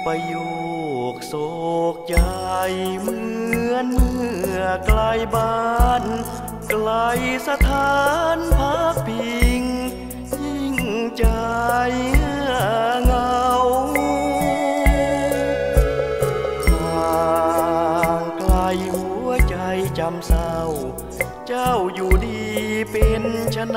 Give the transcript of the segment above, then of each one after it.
ประโยคโศกใจเหมือนเมื่อไกลบ้านไกลสถานพักพิงยิ่งใจเหงาห่างไกลหัวใจจำเศร้าเจ้าอยู่ดีเป็นชะไหน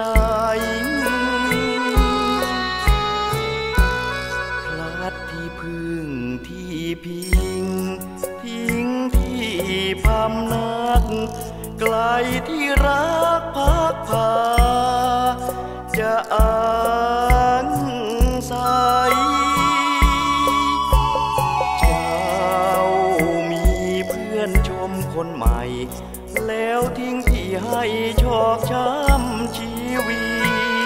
พลัดที่พึ่งที่พิงทิ้งที่พำนักไกลที่รักพักพาจะอ่านใสเจ้ามีเพื่อนชมคนใหม่แล้วทิ้งที่ให้ชอกช้ำชีวิต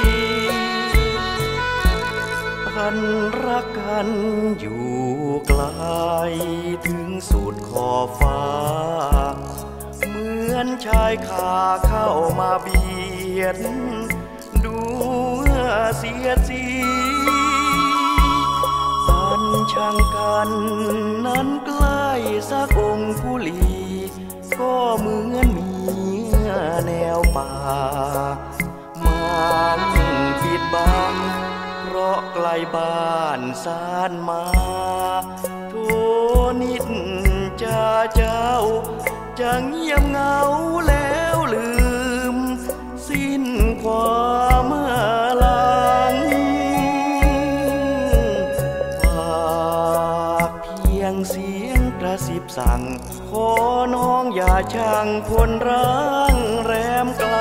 พันรักกันอยู่ไกลถึงสุดขอบฟ้าเหมือนชายคาเข้ามาเบียดดูเสียดสีสันช่างกันนั้นใกล้สักองค์ผู้ลีก็เหมือนมีแนวป่ามันปิดบังเพราะไกลบ้านสานมาโทนิดจะเจ้าจะเงียบเหงาแล้วลืมสิ้นความหลังฝากเพียงเสียงกระซิบสั่งขอน้องอย่าช่างคนร้างแรมไกล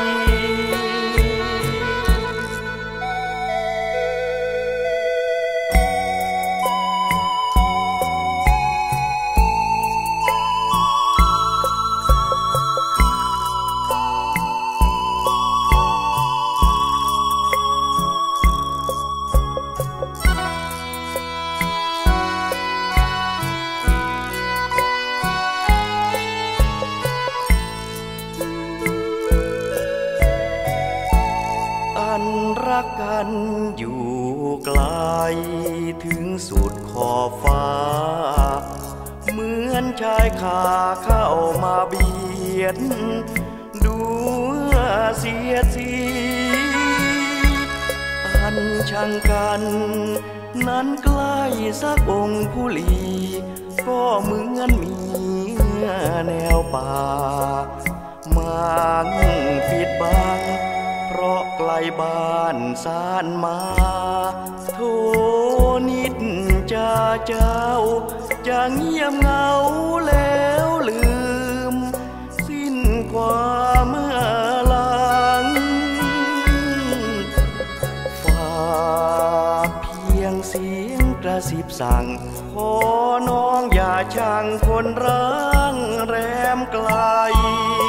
รักกันอยู่ไกลถึงสุดขอบฟ้าเหมือนชายคาเข้ามาเบียดดูเสียดสีอันช่างกันนั้นใกล้สักองค์ผู้ลีก็เหมือนมีแนวป่ามันปิดบังเพราะไกลบ้านสานมาโทนิดจะเจ้าจะเงียบเหงาแล้วลืมสิ้นความหลังฝากเพียงเสียงกระซิบสั่งขอน้องอย่าช่างคนร้างแรมไกล